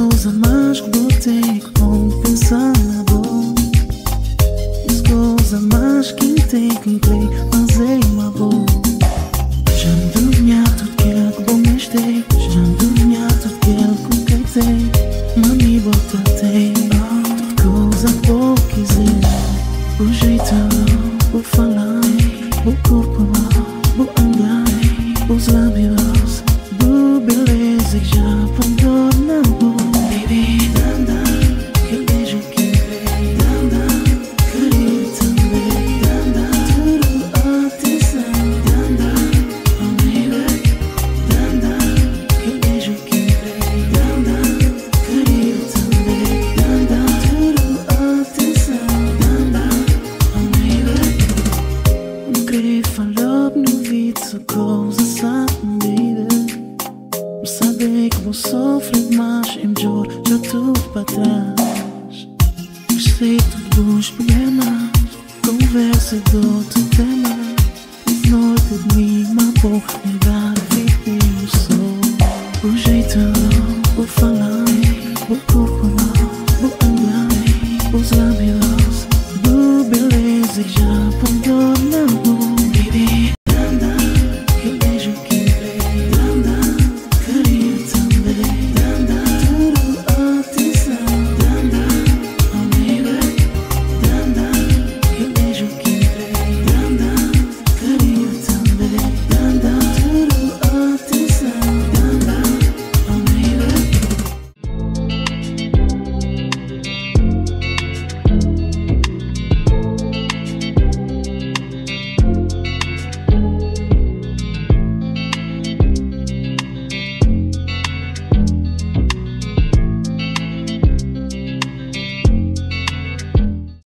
coisa mais que botei que ponto pensar na boa. As coisas mais que tem que creio, mas é uma boa. Já me dormia tudo que é que bom mestei. Já me dormia tudo que é que conquistei. Mami bota tem tudo coisa boa quiser. O jeito, o falar, o corpo, o andar, os lábios, o beleza que já pandou na boa. Baby, danda, que beijo que vem, danda, carinho também, danda, tudo atenção, danda, oh baby, danda, que beijo que vem, danda, carinho também, danda, tudo atenção, danda, oh baby. Não queria falar no vídeo, só coisa sabe, baby. Mas saber que vou sofrer demais, é melhor já tudo para trás. Esqueci todos os problemas, conversa de outro tema. As noites de mim, uma boa, lembrar a vida e o sol. O jeito, o falar, o corpo.